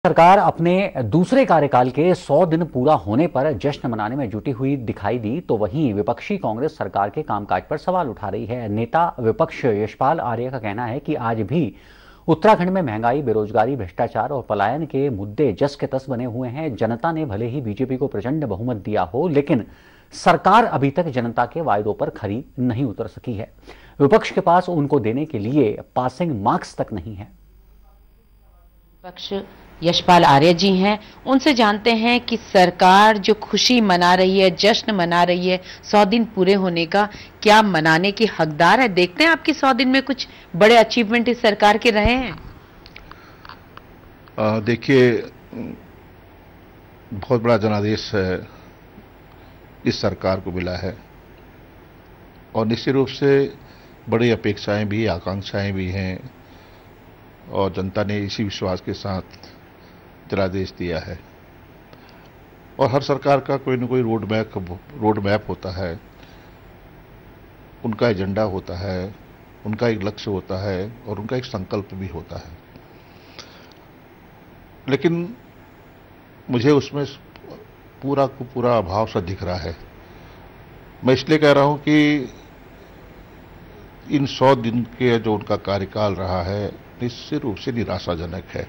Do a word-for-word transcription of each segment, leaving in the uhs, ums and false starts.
सरकार अपने दूसरे कार्यकाल के सौ दिन पूरा होने पर जश्न मनाने में जुटी हुई दिखाई दी, तो वहीं विपक्षी कांग्रेस सरकार के कामकाज पर सवाल उठा रही है। नेता विपक्ष यशपाल आर्य का कहना है कि आज भी उत्तराखंड में महंगाई, बेरोजगारी, भ्रष्टाचार और पलायन के मुद्दे जस के तस बने हुए हैं। जनता ने भले ही बीजेपी को प्रचंड बहुमत दिया हो, लेकिन सरकार अभी तक जनता के वायदों पर खरी नहीं उतर सकी है। विपक्ष के पास उनको देने के लिए पासिंग मार्क्स तक नहीं है। विपक्ष यशपाल आर्य जी हैं, उनसे जानते हैं कि सरकार जो खुशी मना रही है, जश्न मना रही है सौ दिन पूरे होने का, क्या मनाने की हकदार है? देखते हैं आपके सौ दिन में कुछ बड़े अचीवमेंट इस सरकार के रहे हैं। देखिए, बहुत बड़ा जनादेश इस सरकार को मिला है और निश्चित रूप से बड़ी अपेक्षाएं भी, आकांक्षाएं भी हैं और जनता ने इसी विश्वास के साथ जनादेश दिया है। और हर सरकार का कोई न कोई रोड मैप रोड मैप होता है, उनका एजेंडा होता है, उनका एक लक्ष्य होता है और उनका एक संकल्प भी होता है। लेकिन मुझे उसमें पूरा को पूरा अभाव सा दिख रहा है। मैं इसलिए कह रहा हूं कि इन सौ दिन के जो उनका कार्यकाल रहा है, निश्चित रूप से निराशाजनक है।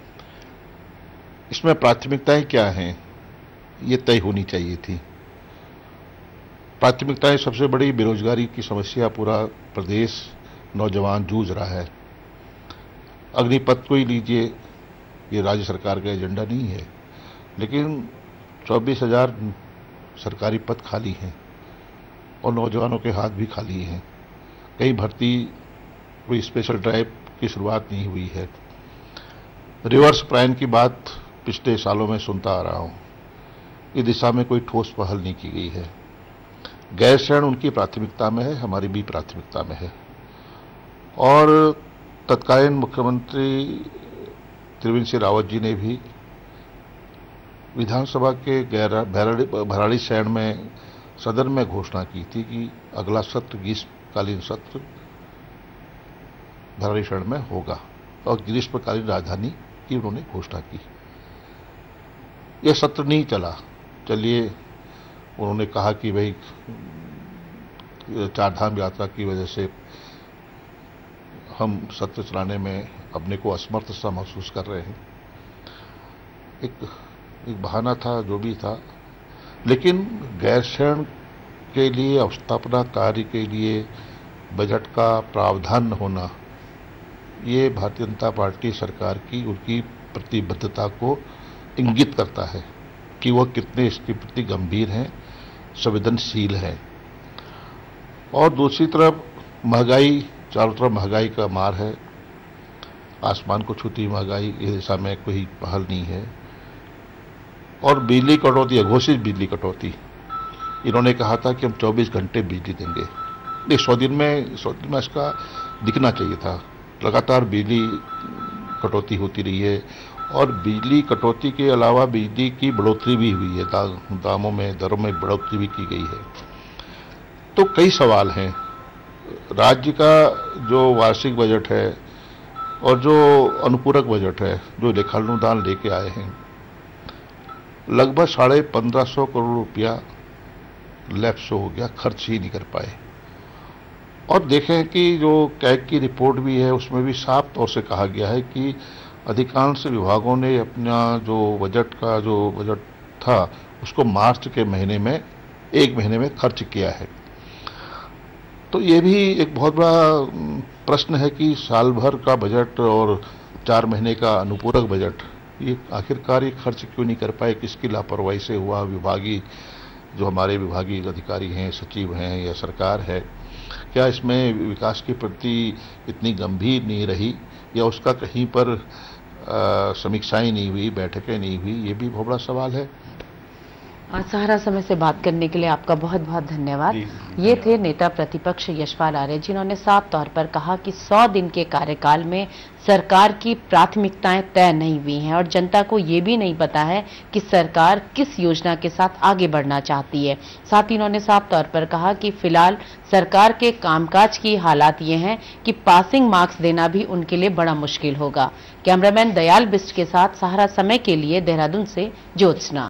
इसमें प्राथमिकताएं क्या हैं, ये तय होनी चाहिए थी। प्राथमिकताएं सबसे बड़ी बेरोजगारी की समस्या, पूरा प्रदेश नौजवान जूझ रहा है। अग्निपथ को ही लीजिए, ये राज्य सरकार का एजेंडा नहीं है, लेकिन चौबीस हजार सरकारी पद खाली हैं और नौजवानों के हाथ भी खाली हैं। कहीं भर्ती, कोई स्पेशल ड्राइव की शुरुआत नहीं हुई है। रिवर्स प्रायन की बात पिछले सालों में सुनता आ रहा हूं, इस दिशा में कोई ठोस पहल नहीं की गई है। गैर शरण उनकी प्राथमिकता में है, हमारी भी प्राथमिकता में है। और तत्कालीन मुख्यमंत्री त्रिवेंद्र सिंह रावत जी ने भी विधानसभा के गैर भराड़ीसैंण में सदन में घोषणा की थी कि अगला सत्र ग्रीष्मकालीन सत्र भराड़ीसैंण में होगा और ग्रीष्मकालीन राजधानी की उन्होंने घोषणा की। यह सत्र नहीं चला। चलिए, उन्होंने कहा कि भाई चारधाम यात्रा की वजह से हम सत्र चलाने में अपने को असमर्थ सा महसूस कर रहे हैं। एक एक बहाना था, जो भी था। लेकिन गैरशरण के लिए, अवस्थापना कार्य के लिए बजट का प्रावधान न होना, ये भारतीय जनता पार्टी सरकार की उनकी प्रतिबद्धता को इंगित करता है कि वह कितने इसके प्रति गंभीर हैं, संवेदनशील हैं। और दूसरी तरफ महंगाई, चारों तरफ महंगाई का मार है, आसमान को छूती महंगाई, इस दिशा में कोई पहल नहीं है। और बिजली कटौती, अघोषित बिजली कटौती, इन्होंने कहा था कि हम चौबीस घंटे बिजली देंगे। नहीं, सौ दिन में सौ दिन में इसका दिखना चाहिए था। लगातार बिजली कटौती होती रही है और बिजली कटौती के अलावा बिजली की बढ़ोतरी भी हुई है, दा, दामों में, दरों में बढ़ोतरी भी की गई है। तो कई सवाल हैं। राज्य का जो वार्षिक बजट है और जो अनुपूरक बजट है, जो लेखानुदान लेके आए हैं, लगभग साढ़े पंद्रह सौ करोड़ रुपया लैप्स हो गया, खर्च ही नहीं कर पाए। और देखें कि जो कैग की रिपोर्ट भी है, उसमें भी साफ तौर से कहा गया है कि अधिकांश विभागों ने अपना जो बजट का जो बजट था, उसको मार्च के महीने में, एक महीने में खर्च किया है। तो ये भी एक बहुत बड़ा प्रश्न है कि साल भर का बजट और चार महीने का अनुपूरक बजट, ये आखिरकार ये खर्च क्यों नहीं कर पाए? किसकी लापरवाही से हुआ? विभागीय, जो हमारे विभागीय अधिकारी हैं, सचिव हैं या सरकार है, क्या इसमें विकास के प्रति इतनी गंभीर नहीं रही या उसका कहीं पर समीक्षाएं नहीं हुई, बैठकें नहीं हुई? ये भी बहुत बड़ा सवाल है। और सहारा समय से बात करने के लिए आपका बहुत बहुत धन्यवाद। ये थे नेता प्रतिपक्ष यशपाल आर्य, जिन्होंने साफ तौर पर कहा कि सौ दिन के कार्यकाल में सरकार की प्राथमिकताएं तय नहीं हुई हैं और जनता को ये भी नहीं पता है कि सरकार किस योजना के साथ आगे बढ़ना चाहती है। साथ ही उन्होंने साफ तौर पर कहा कि फिलहाल सरकार के कामकाज की हालात ये हैं कि पासिंग मार्क्स देना भी उनके लिए बड़ा मुश्किल होगा। कैमरामैन दयाल बिष्ट के साथ सहारा समय के लिए देहरादून से ज्योत्सना।